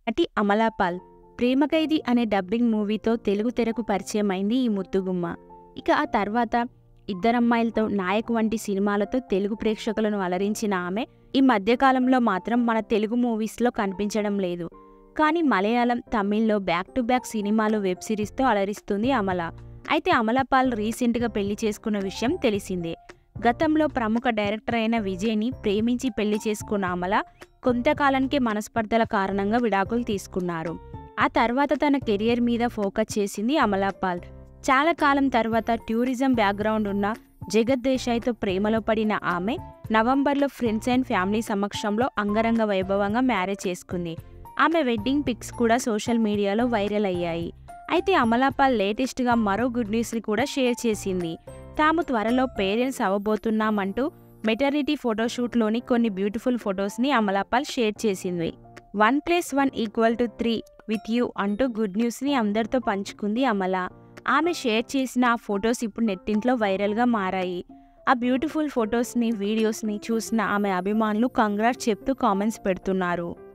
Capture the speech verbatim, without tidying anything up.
నటి అమలా పాల్ 'ప్రేమ ఖైదీ' అనే డబ్బింగ్ మూవీతో తెలుగు తెరకు పరిచయమైంది ఈ ముద్దుగుమ్మ. ఇక ఆ తర్వాత 'ఇద్దరమ్మాయిలతో', 'నాయక్' వంటి సినిమాలతో తెలుగు ప్రేక్షకులను అలరించిన ఆమె ఈ మధ్యకాలంలో మాత్రం మన తెలుగు మూవీస్లో కనిపించడం లేదు. కానీ మలయాళం, తమిళ్లో బ్యాక్ టు బ్యాక్ సినిమాలు, వెబ్ సిరీస్తో అలరిస్తుంది అమల. అయితే అమలా పాల్ రీసెంట్గా పెళ్లి చేసుకున్న విషయం తెలిసిందే. గతంలో ప్రముఖ డైరెక్టర్ అయిన విజయ్ని ప్రేమించి పెళ్లి చేసుకున్న అమల కొంతకాలానికే మనస్పర్ధల కారణంగా విడాకులు తీసుకున్నారు. ఆ తర్వాత తన కెరియర్ మీద ఫోకస్ చేసింది అమలా పాల్. చాలా కాలం తర్వాత టూరిజం బ్యాక్గ్రౌండ్ ఉన్న జగత్ దేశాయ్తో ప్రేమలో పడిన ఆమె నవంబర్లో ఫ్రెండ్స్ అండ్ ఫ్యామిలీ సమక్షంలో అంగరంగ వైభవంగా మ్యారేజ్ చేసుకుంది. ఆమె వెడ్డింగ్ పిక్స్ కూడా సోషల్ మీడియాలో వైరల్ అయ్యాయి. అయితే అమలా పాల్ లేటెస్ట్గా మరో గుడ్ న్యూస్ని కూడా షేర్ చేసింది. తాము త్వరలో పేరెంట్స్ అవ్వబోతున్నామంటూ మెటర్నిటీ ఫోటోషూట్లోని కొన్ని బ్యూటిఫుల్ ఫొటోస్ని అమలా పాల్ షేర్ చేసింది. One plus one equal to three with you అంటూ గుడ్ న్యూస్ని అందరితో పంచుకుంది అమల. ఆమె షేర్ చేసిన ఆ ఫొటోస్ ఇప్పుడు నెట్టింట్లో వైరల్గా మారాయి. ఆ బ్యూటిఫుల్ ఫొటోస్ని, వీడియోస్ని చూసిన ఆమె అభిమానులు కంగ్రాట్స్ చెప్తూ కామెంట్స్ పెడుతున్నారు.